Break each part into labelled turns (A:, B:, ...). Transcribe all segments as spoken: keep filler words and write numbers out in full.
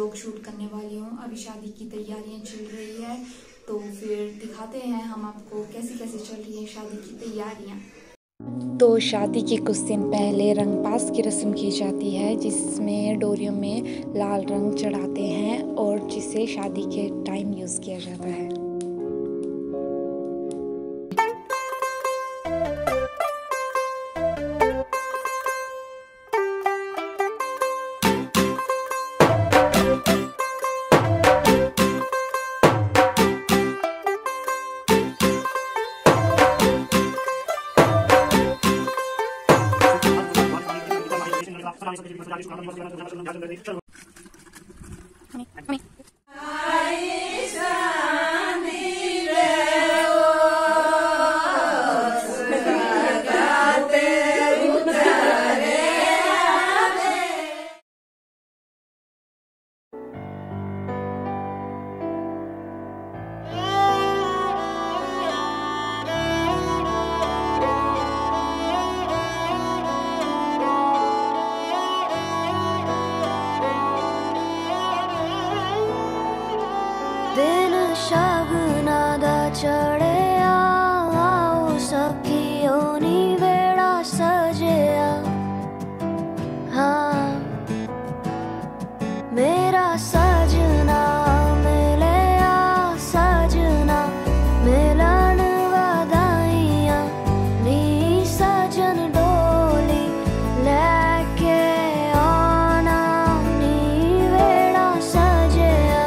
A: Vlog shoot करने वाली हूँ। अभी शादी की तैयारियां चल रही है, तो फिर दिखाते हैं हम आपको कैसी कैसी चल रही है शादी की तैयारियां। तो शादी के कुछ दिन पहले रंगपास की रस्म की जाती है, जिसमें डोरियों में लाल रंग चढ़ाते हैं और जिसे शादी के टाइम यूज़ किया जाता है।
B: दिन शगना दा चढ़िया आओ सखियों नी वेड़ा सजिया। हाँ मेरा सजना मिलिया सजना मिलन वधाइयां नी सजन डोली लेके आना नी वेड़ा सजिया।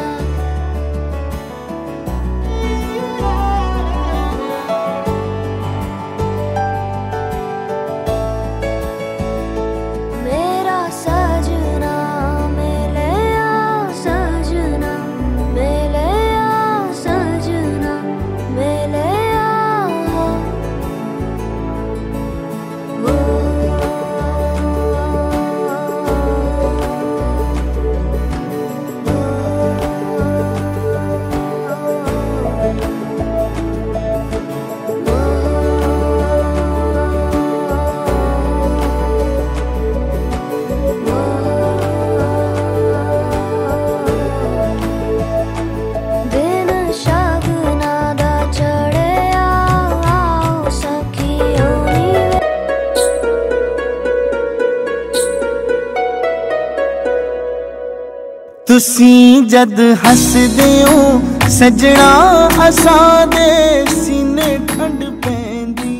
C: तुसी जद हसदे हो सजना असां दे सीने ठंड पैंदी।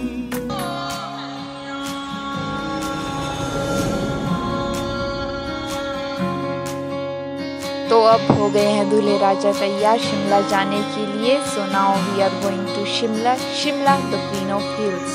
A: तो अब हो गए हैं दूल्हे राजा तैयार शिमला जाने के लिए। So now we are going to Shimla, Shimla the queen of hills.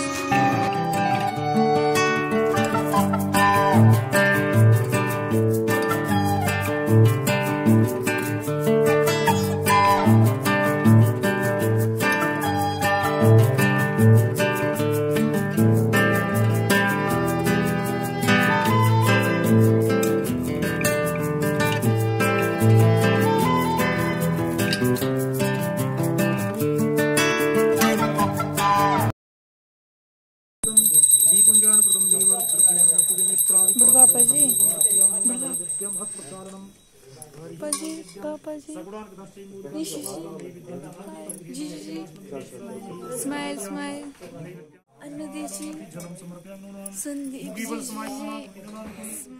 A: पापा जी, पापा जी, पापा जी, निशी जी, जी जी, स्माइल स्माइल, अनुदी जी, संदीप जी, जी।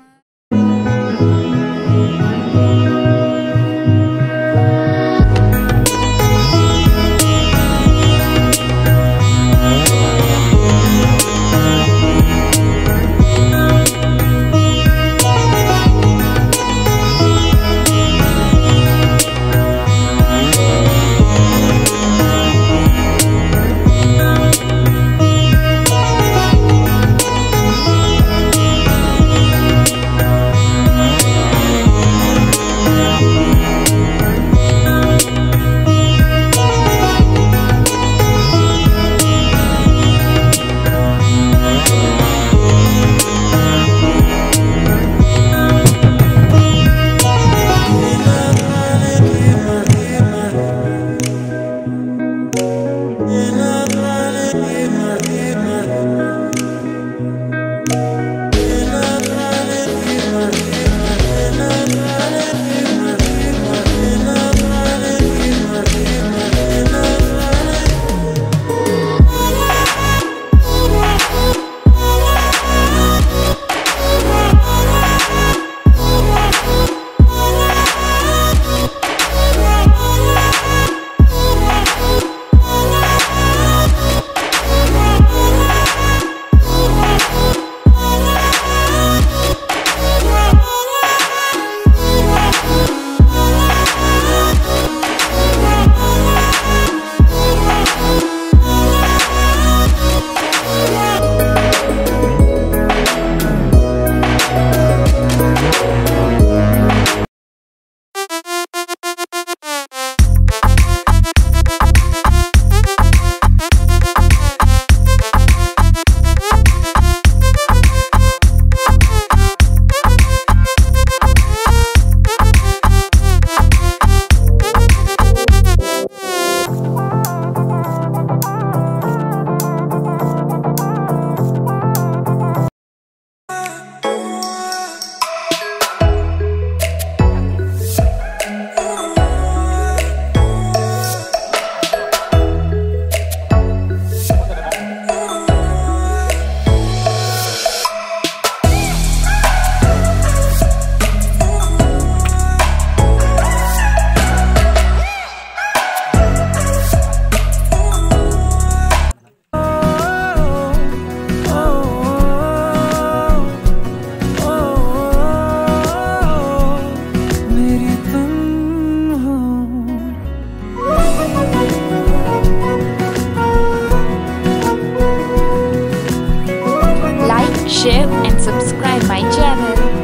A: share and subscribe my channel.